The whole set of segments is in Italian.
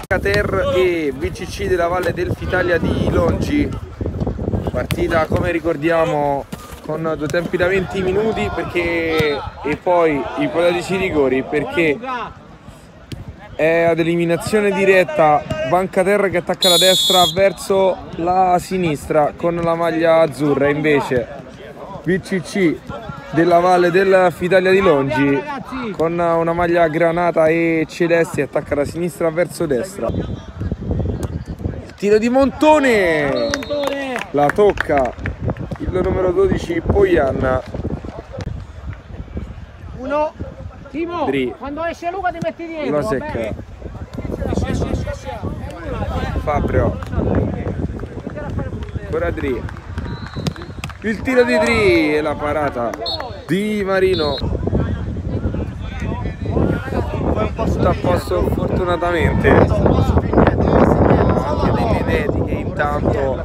Bancater e BCC della Valle del Fitalia di Longi. Partita, come ricordiamo, con due tempi da 20 minuti perché, e poi ipotetici rigori, perché è ad eliminazione diretta Bancater che attacca la destra verso la sinistra con la maglia azzurra, invece BCC della Valle del Fitalia di Longi con una maglia granata e celeste attacca da sinistra verso destra. Il tiro di Montone, la tocca il numero 12 Poian. Uno, Timo, Dri. quando esce Luca ti metti dietro. Lo secca. Fabio. Ancora Dri. Il tiro di Dri e la parata di Marino. Tutto a posto fortunatamente. Anche delle inediti che intanto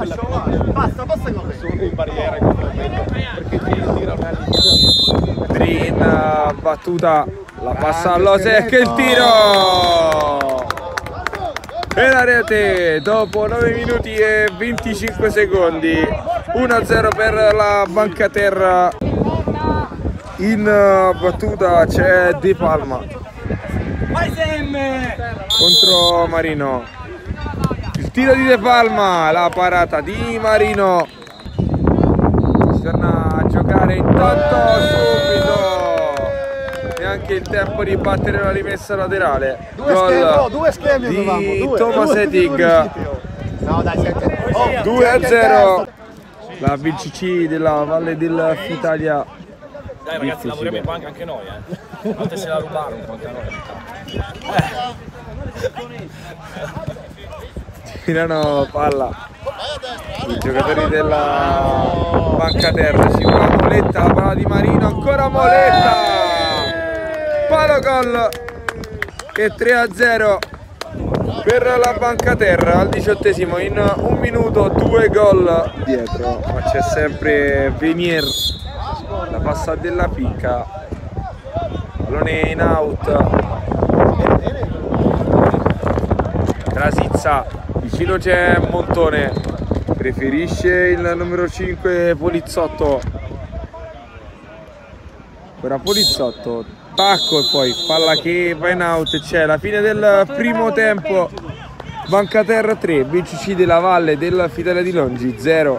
Dri in battuta, la passa all'Osek, il tiro! E la rete dopo 9 minuti e 25 secondi, 1-0 per la Bancaterra. In battuta c'è De Palma contro Marino. Il tiro di De Palma, la parata di Marino. Si torna a giocare intanto subito. Neanche il tempo di battere la rimessa laterale. Gol di Thomas Etig. 2-0. La BCC della Valle del Fitalia. Dai ragazzi, lavoriamo anche noi, Fate se la rubare un po' anche a noi. Tirano palla i giocatori della Bancaterra. Ci va Moletta, la palla di Marino, ancora Moletta, palo gol e 3-0 per la Bancaterra al 18esimo. In un minuto 2 gol dietro, ma c'è sempre Venier, la passa della picca, pallone in out. Rasizza, vicino c'è Montone, preferisce il numero 5 Polizzotto. Ora Polizzotto, tacco e poi palla che va in out. C'è la fine del primo tempo. Bancaterra 3, BCC della Valle del Fitalia di Longi 0.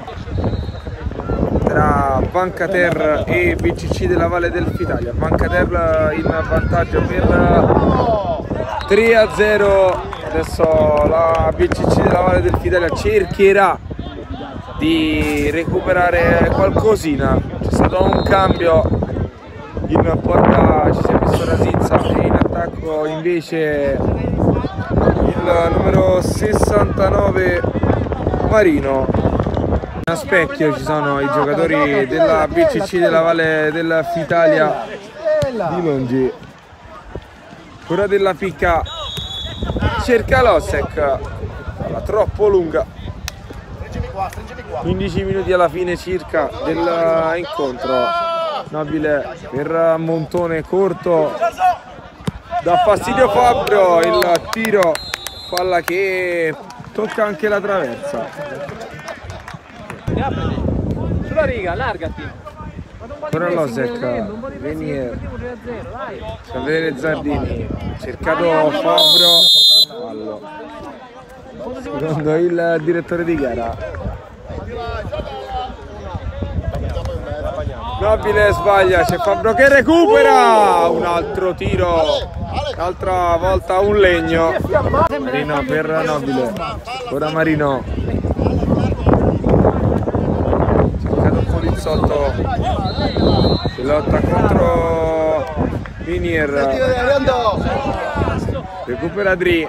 Tra Bancaterra e BCC della Valle del Fitalia. Bancaterra in vantaggio per 3-0. Adesso la BCC della Valle del Fitalia cercherà di recuperare qualcosina. C'è stato un cambio, in porta ci si è messo Rasizza e in attacco invece il numero 69 Marino. A specchio ci sono i giocatori della BCC della Valle del Fitalia di Longi. Cura della picca, cerca l'Osek, la troppo lunga. 15 minuti alla fine circa dell'incontro. Nobile per Montone, corto, dà fastidio Fabio, il tiro, palla che tocca anche la traversa. Sulla riga, allargati. Ancora l'Osek, Venier, Saverio Zardini, cercato Fabio, fallo. Secondo il direttore di gara. Nobile sbaglia, c'è Fabio che recupera, un altro tiro, l'altra volta un legno. Marino per Nobile, ora Marino, cercato un Polizzotto, si lotta contro Vinier, recupera Dri,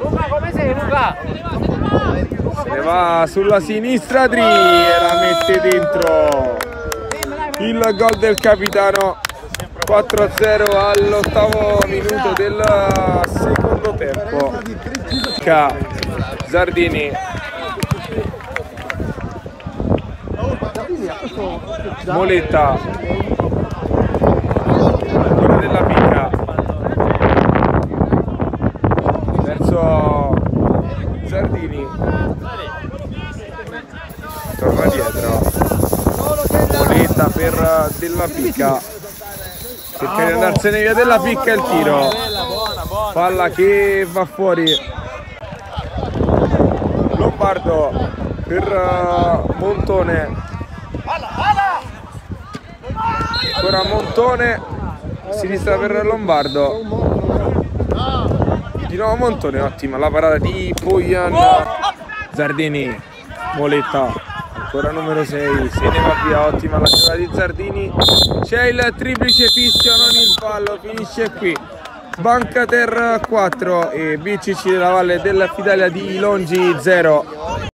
se ne va sulla sinistra Dri e la mette dentro. Il gol del capitano, 4-0 all'8° minuto del secondo tempo. Zardini, Moletta, della picca verso ora Della Picca, cerca di andarsene via Della Picca e il tiro, palla che va fuori. Lombardo per Montone, ancora Montone, sinistra per Lombardo, di nuovo Montone, ottima la parata di Poyan. Zardini, Moletta, ancora numero 6, se ne va via, ottima la giocata di Zardini, c'è il triplice fischio, non il fallo, finisce qui. Bancater 4 e BCC della Valle dell'Italia di Longi 0.